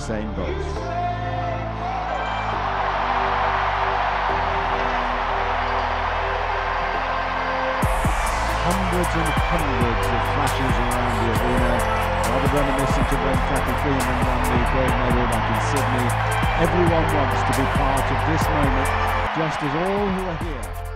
Usain Bolt. Hundreds and hundreds of flashes around the arena, rather reminiscent of when Kathy Freeman won the gold medal back in Sydney. Everyone wants to be part of this moment, just as all who are here